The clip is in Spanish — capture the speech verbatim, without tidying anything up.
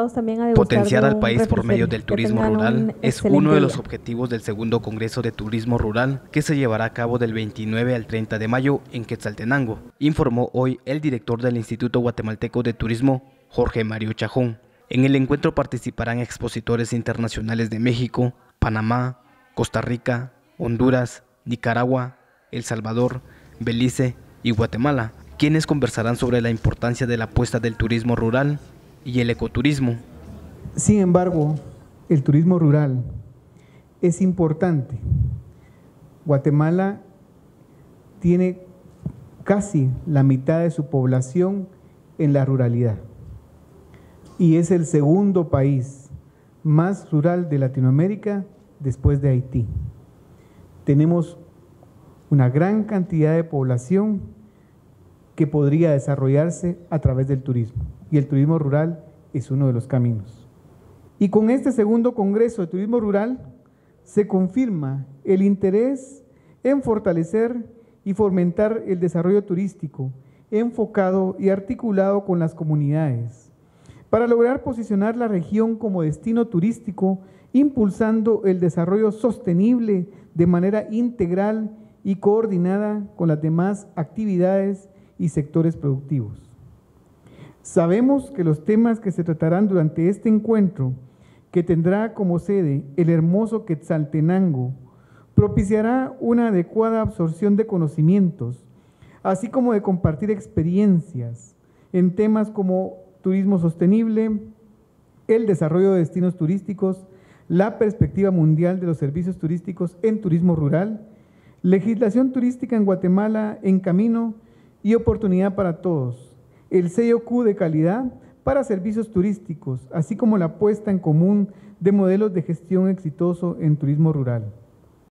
invitados también a degustar. Potenciar de al un país por refresco. medio del Que turismo tengan rural un es excelente uno de los día. objetivos del segundo Congreso de Turismo Rural que se llevará a cabo del veintinueve al treinta de mayo en Quetzaltenango, informó hoy el director del Instituto Guatemalteco de Turismo, Jorge Mario Chajón. En el encuentro participarán expositores internacionales de México, Panamá, Costa Rica, Honduras, Nicaragua, El Salvador, Belice y Guatemala, quienes conversarán sobre la importancia de la apuesta del turismo rural y el ecoturismo. Sin embargo, el turismo rural es importante. Guatemala tiene casi la mitad de su población en la ruralidad y es el segundo país más rural de Latinoamérica después de Haití. Tenemos una gran cantidad de población que podría desarrollarse a través del turismo, y el turismo rural es uno de los caminos. Y con este segundo Congreso de Turismo Rural se confirma el interés en fortalecer y fomentar el desarrollo turístico enfocado y articulado con las comunidades para lograr posicionar la región como destino turístico, impulsando el desarrollo sostenible de manera integral y coordinada con las demás actividades y sectores productivos. Sabemos que los temas que se tratarán durante este encuentro, que tendrá como sede el hermoso Quetzaltenango, propiciará una adecuada absorción de conocimientos, así como de compartir experiencias en temas como turismo sostenible, el desarrollo de destinos turísticos, la perspectiva mundial de los servicios turísticos en turismo rural, legislación turística en Guatemala en camino y oportunidad para todos, el sello Q de calidad para servicios turísticos, así como la puesta en común de modelos de gestión exitoso en turismo rural.